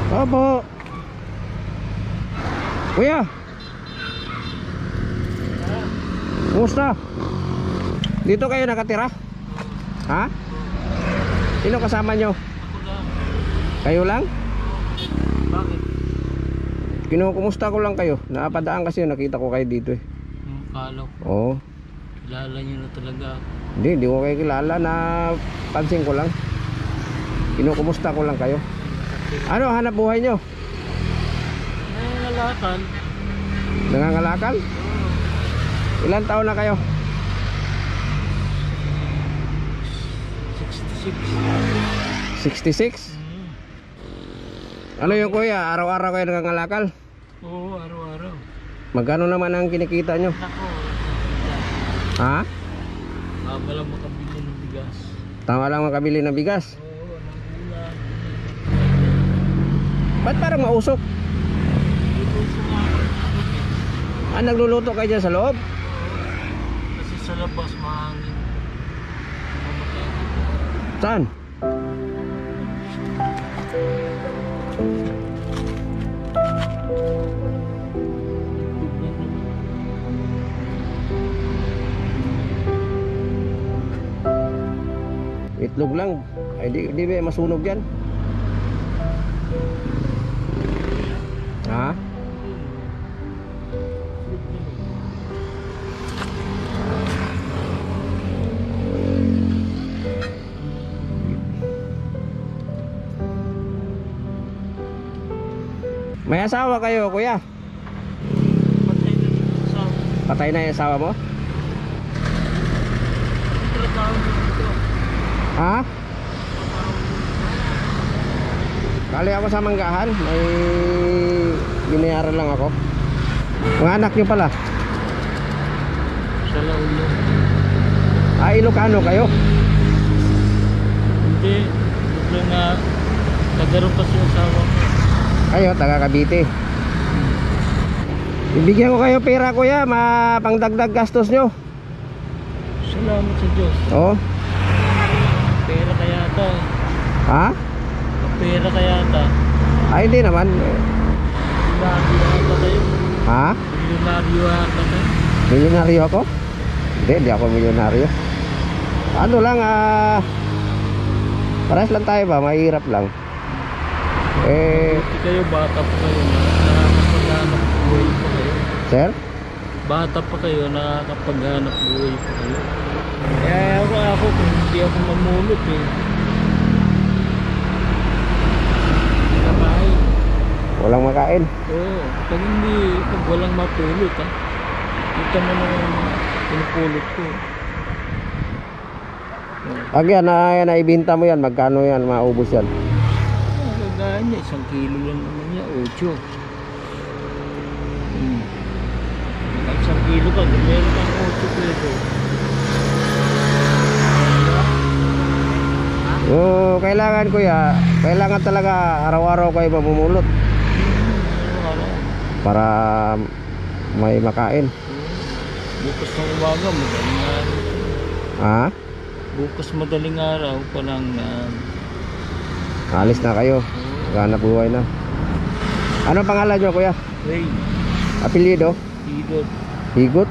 Opo. Kuya. Kumusta? Dito kayo nakatira? Ha? Sino kasama nyo? Kayo lang? Bakit? Kinukumusta ko lang kayo. Napadaan kasi nakita ko kayo dito eh. Kala ko. Oo. Kilala nyo na talaga ako. Hindi ko kayo kilala. Napansin ko lang. Kinukumusta ko lang kayo. Ano hanap buhay nyo? Nangangalakal. Nangangalakal? Ilan taon na kayo? 66. 66? Ano yung kuya? Araw-araw kayo nangangalakal? Oo, araw-araw. Magkano naman ang kinikita nyo? Nako. Ha? Tama lang makabili ng bigas. Tama lang makabili ng bigas. Oo, ng ulan. Ba't parang mausok? Dito sa mga Nagluluto kayo dyan sa loob? kasi sa labas mahangin. Mamatay. Saan? Itlog lang. Ay di ba masunog yan? Ha? May asawa kayo, kuya? Patay na dito sa Patay na yung asawa mo? trabaho dito. Ha? Kali ako sa Manggahan. May binayaran lang ako. Mga anak nyo pala? Sa Laulo. Ilocano kayo? Hindi. Bukla nga. Nagkaroon pa siya asawa mo. Kayo, taga Cavite. Ibigyan ko kayo pera, kuya. Pangdagdag gastos nyo. Salamat sa Diyos. Oo. Pera kaya ata. Ha? Pera kaya ata. Hindi naman. Milyonaryo ata kayo. Ha? Milyonaryo ata kayo. Milyonaryo ako? Hindi ako milyonaryo. Ano lang, parehas lang tayo ba? Mahirap lang. Buti kayo, bata pa kayo. Nakakapaghanap buhay pa kayo. Sir? Bata pa kayo, nakakapaghanap buhay pa kayo. Ako kung hindi ako mamulot eh. Nakabahay. Walang makain. Oo, pag walang mapulot ha. Kita mo naman pinupulot ko. Pag yan, naibinta mo yan, magkano yan, maubos yan? Kagaya niya, 1 kilo lang naman niya, 8. Kahit 1 kilo ka, meron kang 8 peso. Kailangan kuya, kailangan talaga araw-araw kayo mamumulot para may makain. Bukas ng umaga, madaling araw. Ha? Bukas madaling araw pa lang Alis na kayo. Ganap buhay na. Ano pangalan nyo, kuya? Ray, Apelyido? Idol. Higot?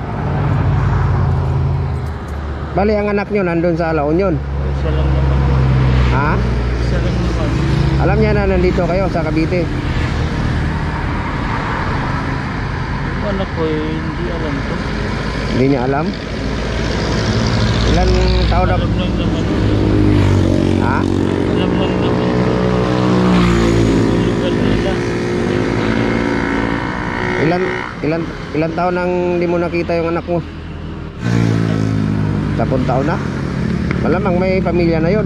Bali, ang anak nyo nandun sa La Union. Isa lang naman. Ha? Isa lang naman. Alam niya na nandito kayo sa Cavite. Yung anak ko hindi alam to. Hindi niya alam. Ilan taon na? Alam lang naman. Ha? Alam lang naman. Lugar nila. Ilan taon nang hindi mo nakita yung anak mo? 10 taon na? Malamang may pamilya na yon.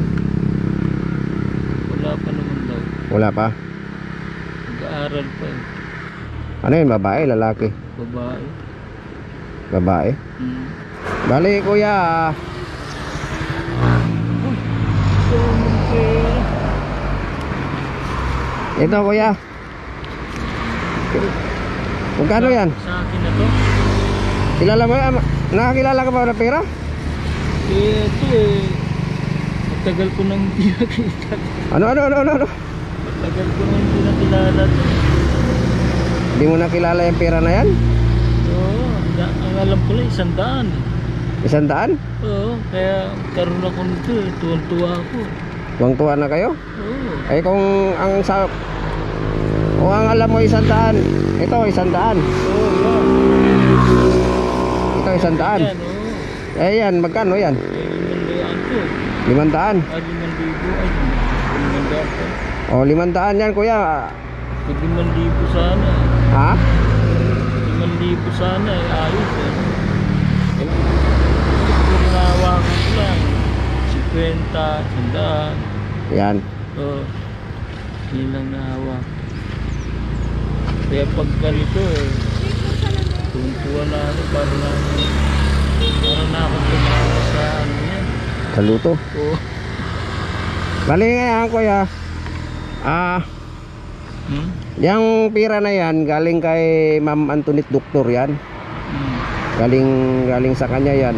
Wala pa naman daw. Wala pa. Nag-aaral pa eh. Ano yun, babae, lalaki? Babae. Babae. Hmm. Bali, kuya. Ito, kuya. Magkano yan? Sa akin na to. Kilala mo yan? Nakakilala ka ba ng pera? Ito eh. Matagal ko nang hindi nakita. Ano? Tagal ko na hindi nakilala to. Hindi mo nakilala yung pera na yan? Oo, ang alam ko lang 100. 100? Oo, kaya karoon ako nito eh. Tuwan-tuwa ako. Tuwang-tuwa na kayo? Oo. Eh kung ang alam mo 100, ito 100. Oo, yan. Ito 100. Yan, oo. Eh yan, magkano yan? 500 ko. 500. 5,000 ay 500 ko. O 500 yan kuya. 5,000 sana eh. Ha? 5,000 sana eh. Ayos eh. Kung nahawakan ko lang 50, 100. Yan. Oo. Yun lang nahawak. Kaya pag ganito eh, tuntuan na ako para na ako tumawa sa ano yan. Sa luto. Oo. Bali nga kuya. Yung pira na yan galing kay Ma'am Antoinette Doktor yan. Galing sa kanya yan.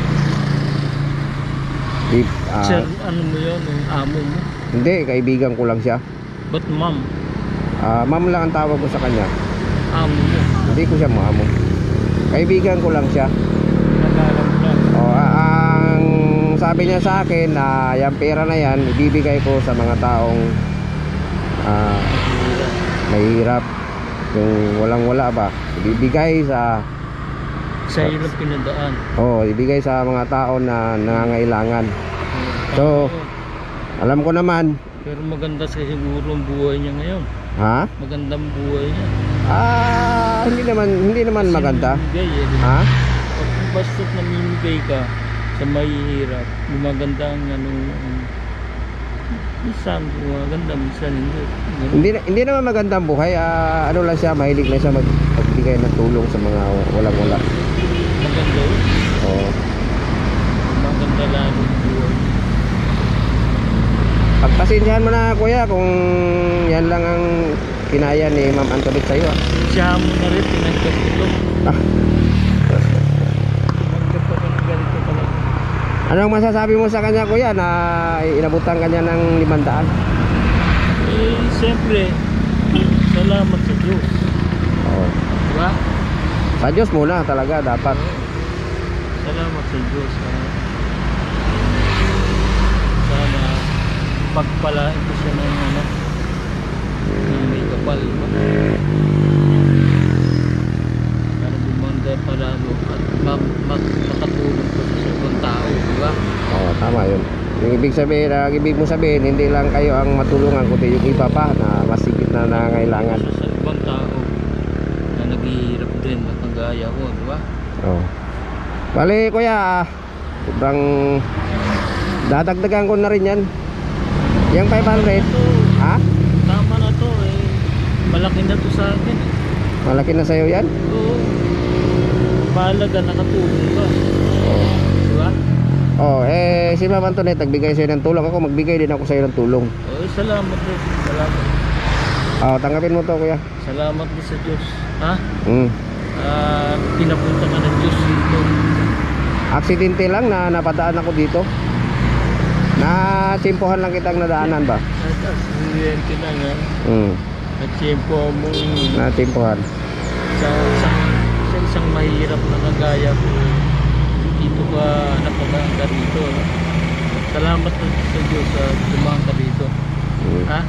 Sir, ano mo yun? Amo mo? Hindi, kaibigan ko lang siya. Ba't ma'am? Ma'am lang ang tawag ko sa kanya. Amo mo? Hindi ko siya maamo. Kaibigan ko lang siya. Nagalang lang. Ang sabi niya sa akin na yung pera na yan ibibigay ko sa mga taong mahirap, yung walang-wala ba, ibibigay sa hirap pinadaan. Ibigay sa mga tao na nangangailangan. So alam ko naman. Pero maganda sa siguro ang buhay niya ngayon. Ha? Magandang buhay niya. Hindi naman maganda. Bigay, eh. Ha? Pag basta't namimigay ka sa mahihirap, gumaganda ang minsan gumaganda, minsan hindi. Hindi naman magandang buhay. Ano lang siya, mahilig lang siya magbigay ng tulong sa mga walang-wala. Maganda yun. Oo. Maganda lang ang buhay. Pagpasensyahan mo na kuya kung yan lang ang kinaya ni Ma'am Antoinette sa'yo. Siya mo na rin, tinanggap ko ito. Tinanggap ko ng ganito pala. Anong masasabi mo sa kanya kuya na inabutan kanya ng 500? Siyempre, salamat sa Diyos. Oo. Diba? Sa Diyos muna talaga dapat. Salamat sa Diyos. Sana pagpalain ko siya ng may kapal. Para bumanda palalo at makatulong ko sa ibang tao. Diba? Oo, tama yun. Yung ibig mo sabihin, hindi lang kayo ang matulungan kundi yung iba pa na masigit na nangangailangan. Sa ibang tao na naghihirap din at nagaya ko, diba? Oo. Bali kuya, sobrang dadagdagan ko na rin yan. Yung 500. Ha? Tama na to eh. Malaki na to sa akin eh. Malaki na sa'yo yan? Oo. Mahalaga, nakatulong ka. Oo. Diba? Si Ma'am Antoinette nagbigay sa'yo ng tulong. Ako magbigay din ako sa'yo ng tulong. Salamat din. Salamat. Tanggapin mo to kuya. Salamat din sa Diyos. Ha? Pinapunta ka ng Diyos dito. Aksidente lang na napadaan ako dito. Nasimpuhan lang kitang nadaanan ba? Aksidente lang ha. Natsimpo mo Nasimpuhan. sa isang mahirap na kagaya ko. Dito ka napadaan ka dito. Salamat sa Diyos sa dumaan ka dito. Ha?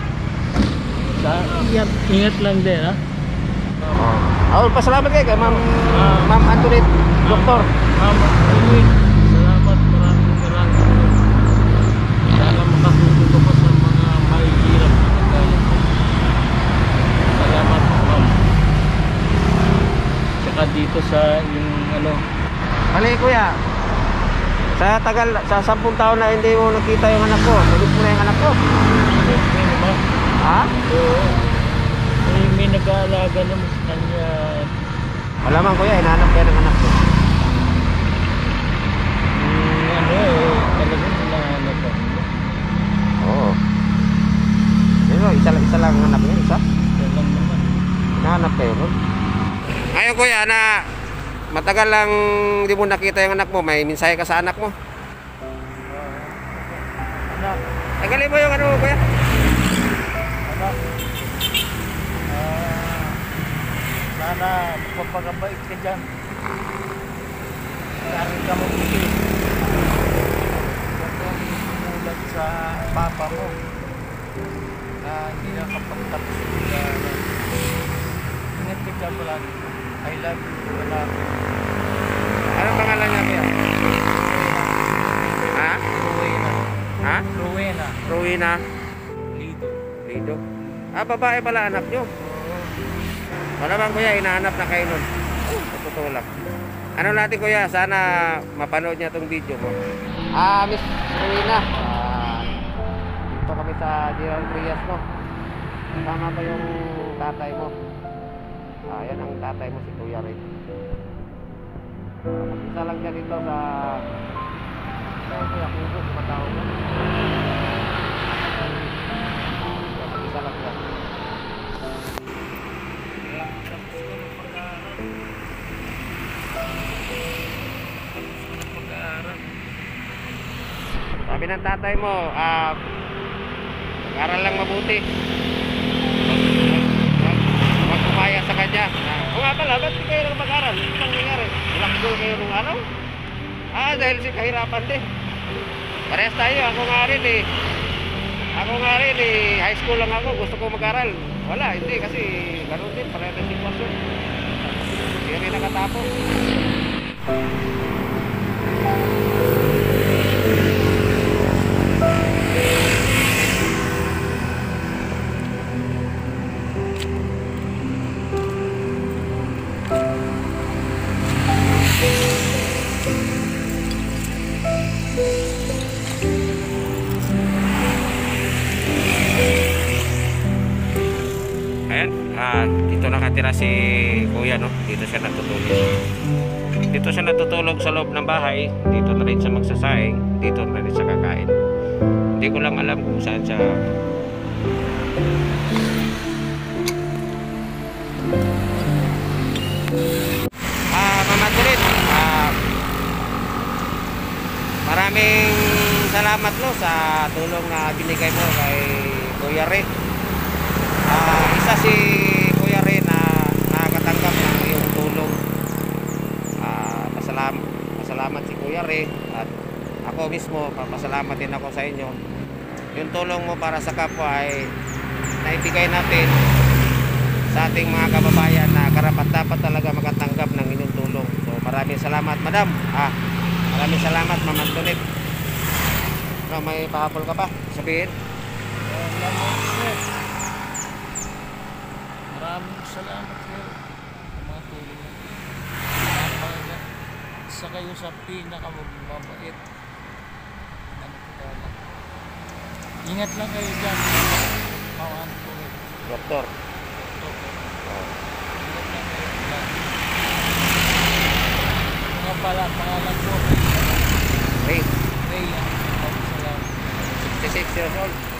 Ingat lang din ha. Pasalamat kayo kay Ma'am Antoinette Doktor. Ma'am Antoinette, salamat, maraming. Sana makatulong ko pa sa mga mahihirap na kagaya ko. Salamat ma'am. Tsaka dito sa yung Mali kuya. Sa 10 taon na hindi mo nakita yung anak ko. Tulog mo na yung anak ko. Ha? May nag-aalaga naman sa kanya. Malamang kuya, hinahanap kaya ng anak ko. Talagang hinahanap ako. Oo. Pero isa lang ang anak niya, isa? Isa lang naman. Hinahanap kayo nun? Ngayon kuya, na matagal lang hindi mo nakita yung anak mo, may mensahe ka sa anak mo? Anak, Tagalin mo yung ano kuya? mabait ka dyan. Lagi ka mabuti. Huwag kang umulat sa papa mo na hindi nakapagtapos sa pag-aaral. Ingat ka dyan palagi. I love you palagi. Anong pangalan niya kuya? Ha? Rowena. Ha? Rowena. Rowena Lido. Lido. Ah, babae pala anak nyo. Malamang kuya, hinahanap na kayo nun. Sa totoo lang. Ano natin kuya, sana mapanood niya tong video ko. Miss Rowena. Dito kami sa Gerald Trias, no? Kasama ko yung tatay mo. Yan ang tatay mo, si Kuya Ray. Mag-isa lang siya dito sa Kuya Kubo, matawag mo. Mag-isa lang siya. Sabi ng tatay mo, mag-aral lang mabuti. Huwag kumaya sa kanya. O nga pala, ba't di kayo lang mag-aral? Ano lang nangyari? Ilang goal kayo nung araw? Dahil si kahirapan din. Parehas tayo, ako nga rin eh. High school lang ako, gusto ko mag-aral. Wala, hindi kasi ganoon din, parehas na sitwasyon. Hindi rin nakatapos. Dito nakatira si Kuya, no? Dito siya natutulog sa loob ng bahay. Dito na rin siya magsasaing. Dito na rin siya kakain. Hindi ko lang alam kung saan siya. Mama Turit, maraming salamat no sa tulong na binigay mo kay Kuya Ray. Isa si Kuya Ray na nakakatanggap ng iyong tulong. Pasalamat si Kuya Ray at ako mismo papasalamat din ako sa inyo. Yung tulong mo para sa kapwa ay naibigay natin sa ating mga kababayan na karapat dapat talaga makatanggap ng inyong tulong. So maraming salamat madam. Maraming salamat Ma'am Antoinette. May pahabol ka pa? Sabihin. Maraming salamat kayo sa mga tulong mo. Isa kayo sa pinakamabait. Ingat lang kayo dyan. Mawaan po. Doktor. Ingat lang kayo dyan. Mga pala, pangalan ko. Ray. Ray, salamat. 66 years old.